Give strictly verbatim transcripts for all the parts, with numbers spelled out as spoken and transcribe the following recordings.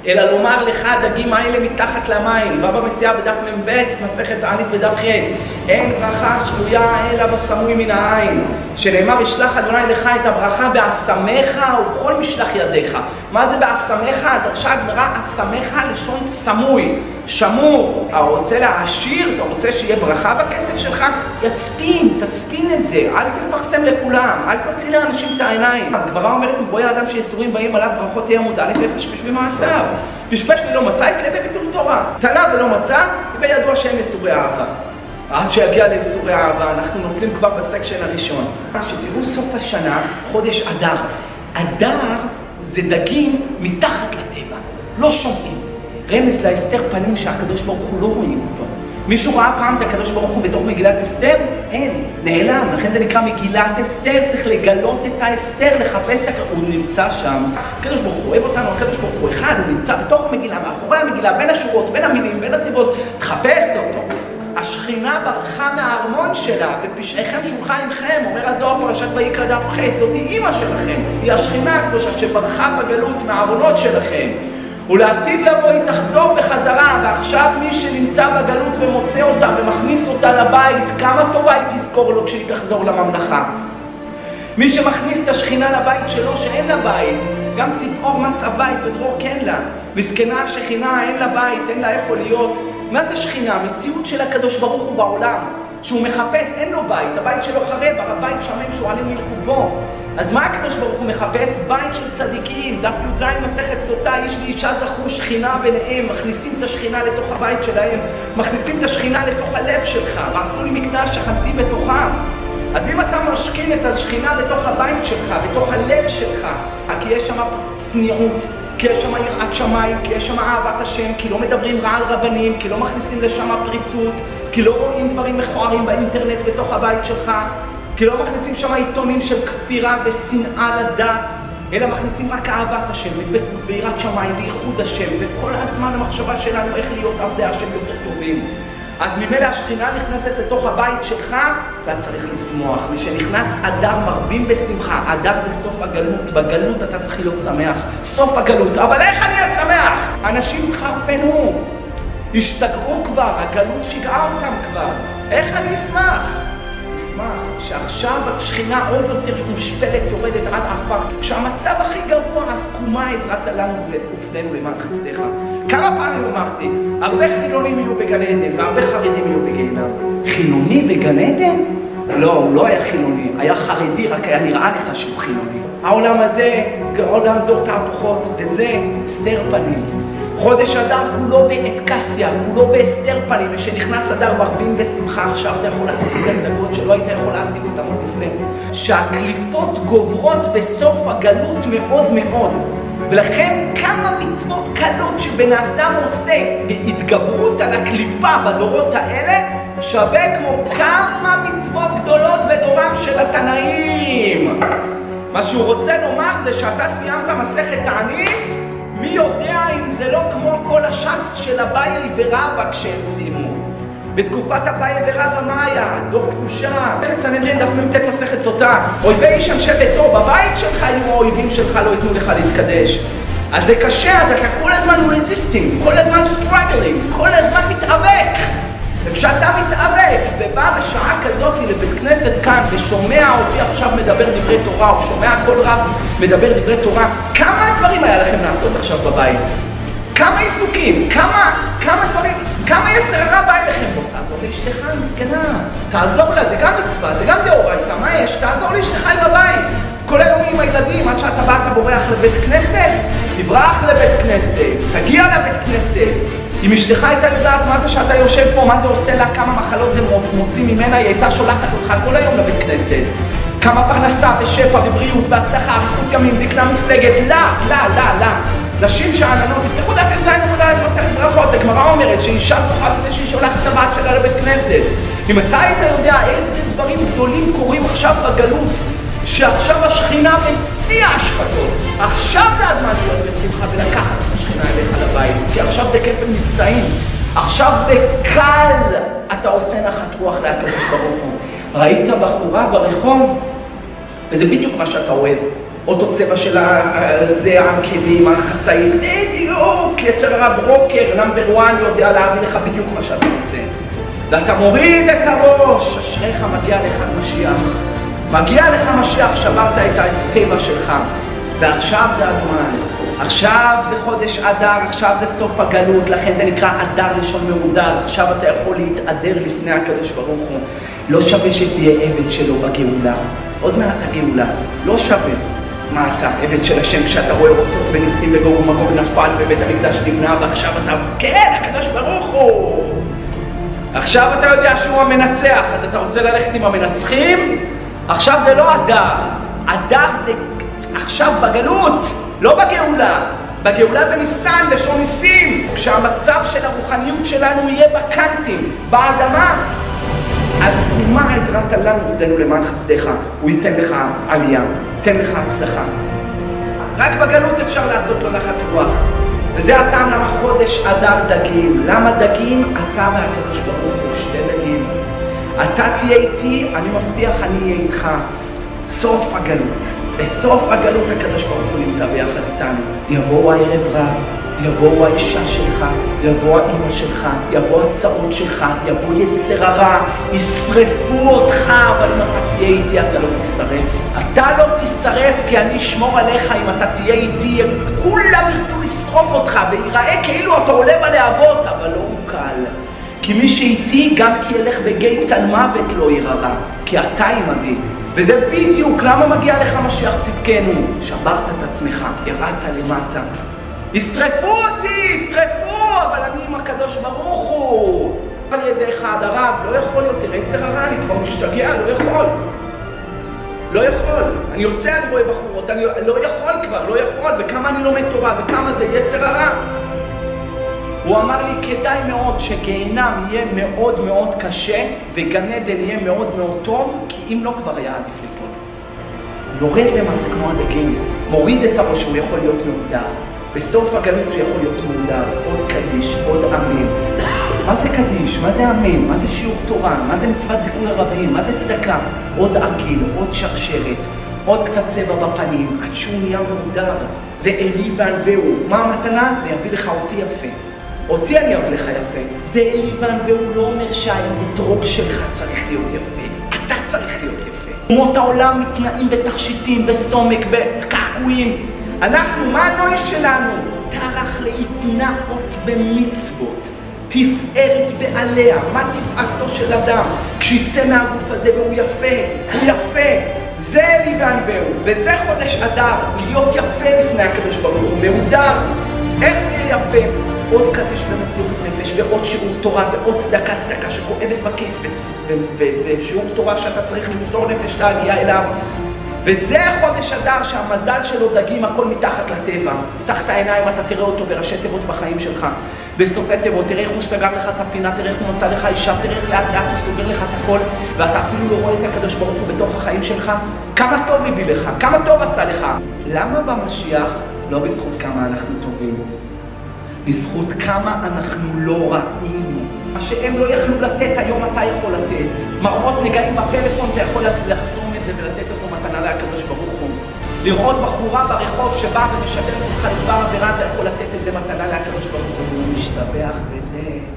אלא לומר לך דגים האלה מתחת למים. בבא מציע בדף מ"ב, מסכת תענית בדף ח', אין ברכה שרויה אלא בסמוי מן העין, שנאמר ישלח אדוני לך את הברכה בעשמך ובכל משלח ידיך. מה זה בעשמך? דרשה הגמרא, עשמך לשון סמוי, שמור. אתה רוצה להעשיר, אתה רוצה שיהיה ברכה בכסף שלך, יצפין, תצפין את זה, אל תפרסם לכולם, אל תוציא לאנשים את העיניים. הגמרא אומרת, אם רואה אדם שיסורים באים עליו ברכות תהיה מודע לפי פשפש במעשיו. פשפש ולא מצא, יתלה בביטול תורה. תלה ולא מצא, וידוע שהם יסורי אהבה. עד שיגיע ליסורי אהבה, אנחנו נופלים כבר בסקשן הראשון. שתראו סוף השנה, חודש אדר. אדר זה דגים מתחת לטבע, לא שומעים. רמז להסתר פנים שהקדוש ברוך הוא לא רואים אותו. מישהו ראה פעם את הקדוש ברוך הוא בתוך מגילת אסתר? אין, נעלם. לכן זה נקרא מגילת אסתר, צריך לגלות את האסתר, לחפש את הקדוש. הוא נמצא שם, הקדוש ברוך הוא אוהב אותנו, הקדוש ברוך הוא אחד, הוא נמצא בתוך המגילה, מאחורי המגילה, בין השורות, בין המילים, בין התיבות, תחפש אותו. השכינה ברחה מהארמון שלה, בפשעיכם שולחה עמכם, אומר הזוהר פרשת ויקרא דף ח', זאת היא אמא שלכם, היא השכינה הקדושה שברחה בגלות מהעוונות שלכם. ולעתיד לבוא היא תחזור בחזרה, ועכשיו מי שנמצא בגלות ומוצא אותה ומכניס אותה לבית, כמה טובה היא תזכור לו כשהיא תחזור לממלכה. מי שמכניס את השכינה לבית שלו שאין לה בית, גם ציפור מצא בית ודרור כן לה. מסכנה השכינה, אין לה בית, אין לה איפה להיות. מה זה שכינה? מציאות של הקדוש ברוך הוא בעולם, שהוא מחפש, אין לו בית, הבית שלו חרב, הר הבית שומם שועלים מלכו בו. אז מה הקדוש ברוך הוא מחפש? בית של צדיקים, דף י"ז מסכת סוטה, איש ואישה זכו שכינה ביניהם, מכניסים את השכינה לתוך הבית שלהם, מכניסים את השכינה לתוך הלב שלך, ועשו לי מקדש שכנתי בתוכם. אז אם אתה משכין את השכינה לתוך הבית שלך, בתוך הלב שלך, כי יש שם צניעות, כי יש שם יראת שמיים, כי יש שם אהבת השם, כי לא מדברים רע על רבנים, כי לא מכניסים לשם פריצות, כי לא רואים דברים מכוערים באינטרנט בתוך הבית שלך, כי לא מכניסים שם עיתונים של כפירה ושנאה לדת, אלא מכניסים רק אהבת השם, ודבקות ויראת שמיים וייחוד השם, וכל הזמן המחשבה שלנו איך להיות עבדי השם יותר טובים. אז ממילא השכינה נכנסת לתוך הבית שלך, אתה צריך לשמוח. משנכנס אדר מרבים בשמחה. אדר זה סוף הגלות. בגלות אתה צריך להיות שמח. סוף הגלות. אבל איך אני אשמח? אנשים התחרפנו. השתגעו כבר. הגלות שיגעה אותם כבר. איך אני אשמח? תשמח שעכשיו השכינה עוד יותר מושפלת, יורדת עד עפר. כשהמצב הכי גרוע, אז קומה עזרת לנו ופנינו למען חסדך. כמה פעמים אמרתי, הרבה חילונים יהיו בגן עדן והרבה חרדים יהיו בגיהנום. חילוני בגן עדן? לא, הוא לא היה חילוני, היה חרדי, רק היה נראה לך שהוא חילוני. העולם הזה, העולם דור תהפוכות, וזה הסתר פנים. חודש אדר כולו באתקסיה, כולו בהסתר פנים, ושנכנס אדר מרבים בשמחה. עכשיו אתה יכול להשיג השגות שלא היית יכול להשיג אותם עוד לפני. שהקליפות גוברות בסוף הגלות מאוד מאוד. ולכן כמה מצוות קלות שבן האדם עושה בהתגברות על הקליפה בדורות האלה, שווה כמו כמה מצוות גדולות בדורם של התנאים. מה שהוא רוצה לומר זה שאתה סיימת מסכת תענית, מי יודע אם זה לא כמו כל הש"ס של אביי ורבא כשהם סיימו. בתקופת אביי ורבא מה היה? דור קדושה. מסכת סנהדרין דף מ"ט מסכת סוטה. אויבי איש אנשי ביתו, בבית שלך יהיו האויבים שלך, לא ייתנו לך להתקדש. אז זה קשה, אז אתה כל הזמן רזיסטינג, כל הזמן סטרגלינג, כל הזמן מתאבק. וכשאתה מתאבק ובא בשעה כזאת לבית כנסת כאן ושומע אותי עכשיו מדבר דברי תורה, או שומע כל רב מדבר דברי תורה, כמה דברים היה לכם לעשות עכשיו בבית? כמה עיסוקים? כמה, כמה דברים? כמה יצר הרע בא אליכם? בוא, תעזור לאשתך מסכנה, תעזור לה, זה גם מצווה, זה גם דאורייתא, מה יש? תעזור לאשתך עם הבית. כל היום עם הילדים, עד שאתה בא, אתה בורח לבית כנסת, תברח לבית כנסת, תגיע לבית כנסת. אם אשתך הייתה יודעת מה זה שאתה יושב פה, מה זה עושה לה, כמה מחלות זה מוציא ממנה, היא הייתה שולחת אותך כל היום לבית כנסת. כמה פרנסה ושפע ובריאות והצלחה, אריכות ימים, זקנה מפלגת, לא, לא, לא, לא. נשים שאננות, תפתחו דף י"ז עמוד א' מסכת ברכות, הגמרא אומרת שאישה זוכה בזה שהיא שולחת את הבת שלה לבית כנסת. אם אתה היית יודע איזה דברים גדולים קורים עכשיו בגלות, שעכשיו השכינה בשיא ההשפטות, עכשיו זה הזמן להיות בשמחה ולקחת את השכינה אליך לבית, כי עכשיו זה כפל מבצעים, עכשיו בקל אתה עושה נחת רוח להקדוש ברוך הוא. ראית בחורה ברחוב, וזה בדיוק מה שאתה אוהב, אותו צבע של העקבים, החצאית, בדיוק, בדיוק, יצר הרע ברוקר, נאמבר וואן יודע להביא לך בדיוק מה שאתה רוצה. ואתה מוריד את הראש, אשריך מגיע לך משיח. מגיע לך משיח, שברת את הטבע שלך. ועכשיו זה הזמן. עכשיו זה חודש אדר, עכשיו זה סוף הגלות, לכן זה נקרא אדר לשון מעודר. עכשיו אתה יכול להתעדר לפני הקדוש ברוך הוא. לא שווה שתהיה עבד שלו בגאולה. עוד מעט הגאולה, לא שווה. מה אתה, עבד של השם, כשאתה רואה אותות וניסים וגורו ומגוג נפל ובית המקדש נבנה, ועכשיו אתה, כן, הקדוש ברוך הוא. עכשיו אתה יודע שהוא המנצח, אז אתה רוצה ללכת עם המנצחים? עכשיו זה לא אדר. אדר זה עכשיו בגלות, לא בגאולה. בגאולה זה ניסן, לשון ניסים. כשהמצב של הרוחניות שלנו יהיה בקנטים, באדמה, אז ומה עזרת לנו ודנו למען חסדך, הוא ייתן לך עלייה, ייתן לך הצלחה. רק בגלות אפשר לעשות לו נחת רוח. וזה הטעם למה חודש אדר דגים. למה דגים? אתה והקדוש ברוך הוא, שתי דגים. אתה תהיה איתי, אני מבטיח, אני אהיה איתך. סוף הגלות. בסוף הגלות הקדוש ברוך הוא נמצא ביחד איתנו. יבואו הערב רב, יבואו האישה שלך, יבוא האמא שלך, יבוא הצרות שלך, יבוא יצר הרע, ישרפו אותך, אבל אם אתה תהיה איתי אתה לא תשרף. אתה לא תשרף כי אני אשמור עליך. אם אתה תהיה איתי, כולם ירצו לשרוף אותך ויראה כאילו אתה עולה בלהבות, אבל לא הוא קל. כי מי שאיתי גם כי ילך בגיא צל מוות לא יראה, כי אתה עמדי. וזה בדיוק למה מגיע לך משיח צדקנו. שברת את עצמך, ירדת למטה. ישרפו אותי, ישרפו, אבל אני עם הקדוש ברוך הוא. אבל איזה אחד, הרב, לא יכול יותר, יצר הרע, אני כבר משתגע, לא יכול. לא יכול. אני יוצא, אני רואה בחורות, אני לא יכול כבר, לא יכול, וכמה אני לומד תורה, וכמה זה יצר הרע. הוא אמר לי, כדאי מאוד שגיהנם יהיה מאוד מאוד קשה, וגן עדן יהיה מאוד מאוד טוב, כי אם לא כבר היה עדיף ליפול. יורד למטה כמו הדגים, מוריד את הראש, הוא יכול להיות מעודר. בסוף הגלות הוא יכול להיות מעודר, עוד קדיש, עוד אמן. מה זה קדיש? מה זה אמן? מה זה שיעור תורה? מה זה מצוות זיכוי לרבים? מה זה צדקה? עוד עגיל, עוד שרשרת, עוד קצת צבע בפנים, עד שהוא נהיה מעודר. זה אלי וענווהו. מה המתנה? אני אביא לך אותי יפה. אותי אני אביא לך יפה. זה אלי וענווהו לא אומר שהאתרוג שלך צריך להיות יפה. אתה צריך להיות יפה. אומות העולם מתנאים בתכשיטים, בסומק, בקעקועים. אנחנו, מה הנוי שלנו? טרח להתנאות במצוות, תפארת בעליה. מה תפארתו של אדם? כשיצא מהגוף הזה והוא יפה, הוא יפה. זה אלי וענווהו, וזה חודש אדר, להיות יפה לפני הקדוש ברוך הוא, מעודר. איך תהיה יפה? עוד קדש במסירות נפש, ועוד שיעור תורה, ועוד צדקה, צדקה שכואבת בכיס, ושיעור תורה שאתה צריך למסור נפש להגיע אליו. וזה חודש אדר שהמזל שלו דגים, הכל מתחת לטבע. פתח את העיניים, אתה תראה אותו בראשי תיבות בחיים שלך. בסופי תיבות, תראה איך הוא סגר לך את הפינה, תראה איך הוא מצא לך אישה, תראה איך לאט לאט הוא סוגר לך את הכל, ואתה אפילו לא רואה את הקדוש ברוך הוא בתוך החיים שלך. כמה טוב הביא לך, כמה טוב עשה לך. למה במשיח? לא בזכות כמה אנחנו טובים, בזכות כמה אנחנו לא רעים. מה שהם לא יכלו לתת, היום אתה יכול לתת. מראות נגעים בפלאפון, אתה יכול לחסום את זה ולתת אותו מתנה להקדוש ברוך הוא. לראות בחורה ברחוב שבאה ומשדרת אותך לדבר עבירה, אתה יכול לתת את זה מתנה להקדוש ברוך הוא. הוא משתבח בזה.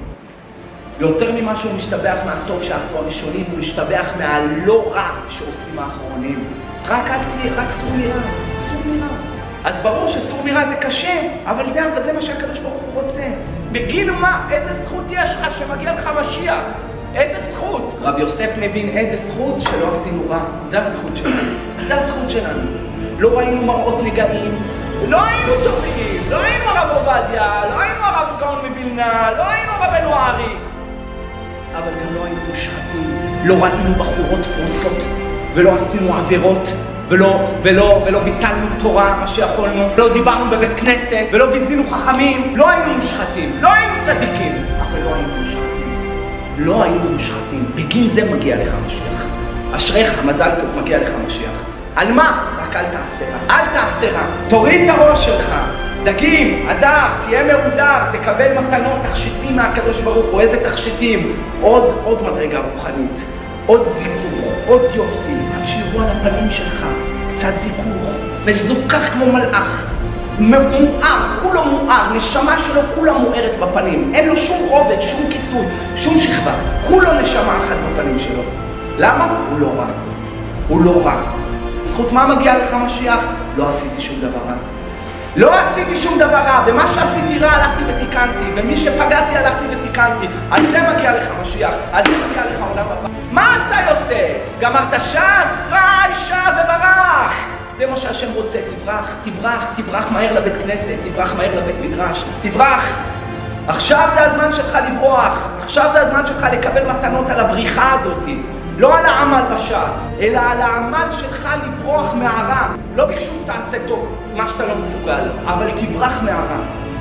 יותר ממה שהוא משתבח מהטוב שעשו הראשונים, הוא משתבח מהלא רע שעושים האחרונים. רק אל תהיה, רק סור מרע, סור מרע. אז ברור שסור מרע זה קשה, אבל זה, זה מה שהקדוש ברוך הוא רוצה. בגין מה? איזה זכות יש לך שמגיע לך משיח? איזה זכות? רב יוסף מבין איזה זכות שלא עשינו רע. זה הזכות שלנו. זה הזכות שלנו. לא ראינו מראות נגעים, לא היינו טובים, לא היינו הרב עובדיה, לא היינו הרב גאון מווילנה, לא היינו רבנו הארי. אבל גם לא היינו מושחתים. לא ראינו בחורות פרוצות, ולא עשינו עבירות. ולא, ולא, ולא ביטלנו תורה, מה שיכולנו, לא דיברנו בבית כנסת, ולא ביזינו חכמים, לא היינו מושחתים, לא היינו צדיקים, אבל לא היינו מושחתים. לא היינו מושחתים. בגין זה מגיע לך משיח. אשריך, מזל טוב, מגיע לך משיח. על מה? רק אל תעשה רע. אל תעשה רע. תוריד את הראש שלך. דגים, אדר, תהיה מעודר, תקבל מתנות, תכשיטים מהקדוש ברוך הוא. איזה תכשיטים? עוד, עוד מדרגה רוחנית. עוד זיכוך, עוד יופי, עד שיראו על הפנים שלך, קצת זיכוך, מזוכח כמו מלאך. מואר, כולו מואר, נשמה שלו כולה מוארת בפנים. אין לו שום רובד, שום כיסוי, שום שכבה. כולו נשמה אחת בפנים שלו. למה? הוא לא רע. הוא לא רע. זכות מה מגיע לך משיח? לא עשיתי שום דבר רע. לא עשיתי שום דבר רע, ומה שעשיתי רע הלכתי ותיקנתי, ומי שפגעתי הלכתי ותיקנתי. על זה מגיע לך משיח, על זה מגיע לך עולם הבא. מה עשה יוסף? גמרת ש"ס, רע, אישה וברח. זה מה שהשם רוצה, תברח, תברח, תברח מהר לבית כנסת, תברח מהר לבית מדרש, תברח. עכשיו זה הזמן שלך לברוח, עכשיו זה הזמן שלך לקבל מתנות על הבריחה הזאת. לא על העמל בש"ס, אלא על העמל שלך לברוח מהרע. לא ביקשו שתעשה טוב, מה שאתה לא מסוגל, אבל תברח מהרע.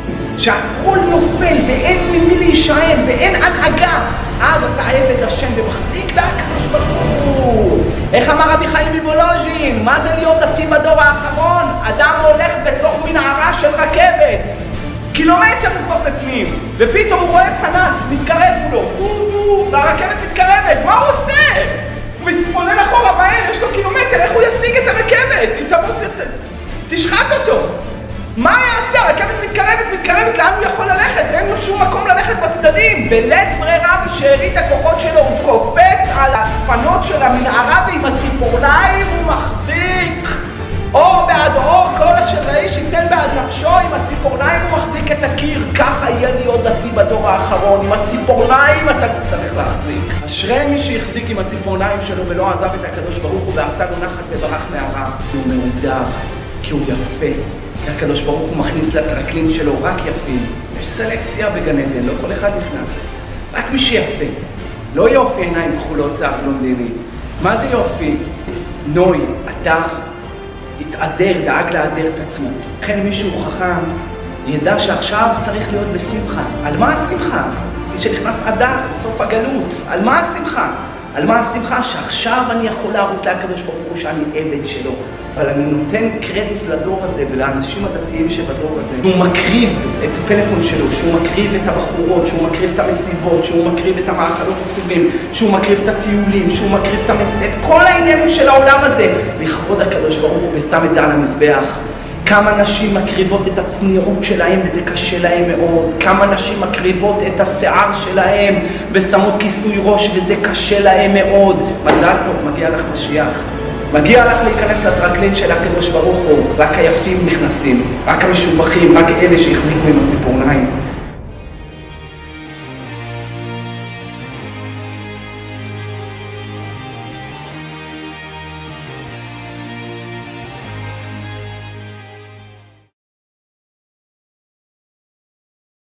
שהכל נופל ואין ממי להישען ואין הנהגה, אז אתה עבד השם ומחזיק בהקדוש ברוך הוא. איך אמר רבי חיים מוולוז'ין? מה זה להיות דתי בדור האחרון? אדם הולך בתוך מנהרה של רכבת, קילומטר הוא כבר בפנים, ופתאום הוא רואה פנס, מתקרב מולו, והרכבת מתקרבת, מה הוא עושה? הוא מתפונן אחורה בעיר, יש לו קילומטר, איך הוא ישיג את הרכבת? היא תמות, תשחט אותו. מה יעשה? הרכבת מתקרבת, מתקרבת, לאן הוא יכול ללכת? אין לו שום מקום ללכת בצדדים. בלית ברירה בשארית הכוחות שלו הוא קופץ על הפנות של המנהרה, ועם הציפורניים הוא מחזיק אור בעד אור, כל אשר לאיש ייתן בעד נפשו, עם הציפורניים הוא מחזיק את הקיר. ככה יהיה להיות דתי בדור האחרון, עם הציפורניים אתה צריך להחזיק. אשרי מי שהחזיק עם הציפורניים שלו ולא עזב את הקדוש ברוך הוא ועשה לו נחת וברח מהרע. הוא מעודר, כי הוא יפה, כי הקדוש ברוך הוא מכניס לטרקלין שלו רק יפים. יש סלקציה בגן עדן, לא כל אחד נכנס, רק מי שיפה. לא יופי עיניים כחולות שיער בלונדיני. מה זה יופי? נוי, אתה התעדר, דאג להדר את עצמו. לכן מישהו חכם ידע שעכשיו צריך להיות בשמחה. על מה השמחה? מי שנכנס אדר בסוף הגלות. על מה השמחה? על מה השמחה? שעכשיו אני יכול להראות לקדוש ברוך הוא שאני עבד שלו. אבל אני נותן קרדיט לדור הזה ולאנשים הדתיים שבדור הזה. שהוא מקריב את הפלאפון שלו, שהוא מקריב את הבחורות, שהוא מקריב את המסיבות, שהוא מקריב את המאכלות הסובים, שהוא מקריב את הטיולים, שהוא מקריב את, המס... את כל העניינים של העולם הזה. לכבוד הקדוש ברוך הוא ושם את זה על המזבח. כמה נשים מקריבות את הצניעות שלהם וזה קשה להם מאוד. כמה נשים מקריבות את השיער שלהם ושמות כיסוי ראש וזה קשה להם מאוד. מזל טוב, מגיע לך משיח. מגיע לך להיכנס לטרקלין של הקדוש ברוך הוא. רק היפים נכנסים, רק המשובחים, רק אלה שהחזיקו עם הציפורניים.